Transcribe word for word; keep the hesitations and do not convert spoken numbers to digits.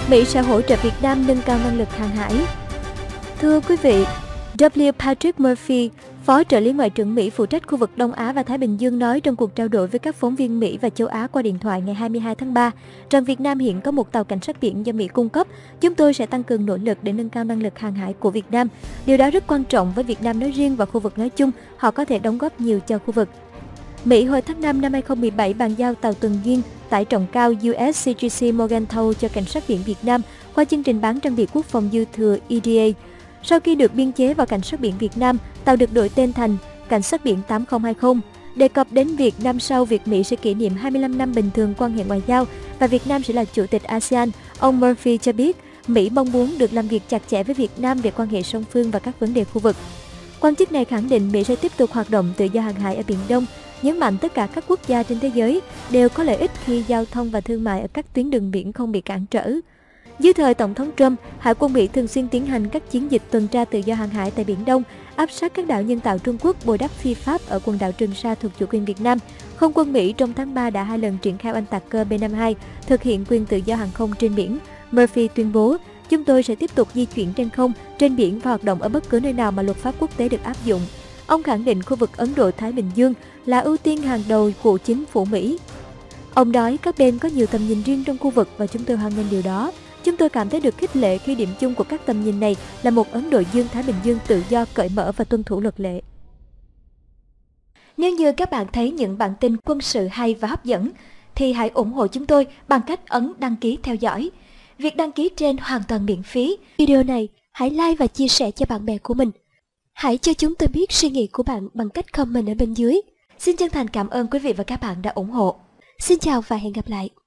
Mỹ sẽ hỗ trợ Việt Nam nâng cao năng lực hàng hải. Thưa quý vị, W. Patrick Murphy, Phó trợ lý Ngoại trưởng Mỹ phụ trách khu vực Đông Á và Thái Bình Dương nói trong cuộc trao đổi với các phóng viên Mỹ và châu Á qua điện thoại ngày hai mươi hai tháng ba rằng Việt Nam hiện có một tàu cảnh sát biển do Mỹ cung cấp. Chúng tôi sẽ tăng cường nỗ lực để nâng cao năng lực hàng hải của Việt Nam. Điều đó rất quan trọng với Việt Nam nói riêng và khu vực nói chung, họ có thể đóng góp nhiều cho khu vực. Mỹ hồi tháng năm năm hai không một bảy bàn giao tàu tuần duyên tải trọng cao U S C G C Morgenthau cho cảnh sát biển Việt Nam qua chương trình bán trang bị quốc phòng dư thừa E D A. Sau khi được biên chế vào cảnh sát biển Việt Nam, tàu được đổi tên thành Cảnh sát biển tám không hai không. Đề cập đến việc năm sau Việt Mỹ sẽ kỷ niệm hai mươi lăm năm bình thường quan hệ ngoại giao và Việt Nam sẽ là chủ tịch a sê an, ông Murphy cho biết Mỹ mong muốn được làm việc chặt chẽ với Việt Nam về quan hệ song phương và các vấn đề khu vực. Quan chức này khẳng định Mỹ sẽ tiếp tục hoạt động tự do hàng hải ở Biển Đông, nhấn mạnh tất cả các quốc gia trên thế giới đều có lợi ích khi giao thông và thương mại ở các tuyến đường biển không bị cản trở. Dưới thời Tổng thống Trump, Hải quân Mỹ thường xuyên tiến hành các chiến dịch tuần tra tự do hàng hải tại Biển Đông, áp sát các đảo nhân tạo Trung Quốc bồi đắp phi pháp ở quần đảo Trường Sa thuộc chủ quyền Việt Nam. Không quân Mỹ trong tháng ba đã hai lần triển khai oanh tạc cơ B năm mươi hai, thực hiện quyền tự do hàng không trên biển. Murphy tuyên bố, chúng tôi sẽ tiếp tục di chuyển trên không, trên biển và hoạt động ở bất cứ nơi nào mà luật pháp quốc tế được áp dụng. Ông khẳng định khu vực Ấn Độ-Thái Bình Dương là ưu tiên hàng đầu của chính phủ Mỹ. Ông nói các bên có nhiều tầm nhìn riêng trong khu vực và chúng tôi hoan nghênh điều đó. Chúng tôi cảm thấy được khích lệ khi điểm chung của các tầm nhìn này là một Ấn Độ Dương-Thái Bình Dương tự do, cởi mở và tuân thủ luật lệ. Nếu như các bạn thấy những bản tin quân sự hay và hấp dẫn, thì hãy ủng hộ chúng tôi bằng cách ấn đăng ký theo dõi. Việc đăng ký trên hoàn toàn miễn phí. Video này hãy like và chia sẻ cho bạn bè của mình. Hãy cho chúng tôi biết suy nghĩ của bạn bằng cách comment ở bên dưới. Xin chân thành cảm ơn quý vị và các bạn đã ủng hộ. Xin chào và hẹn gặp lại.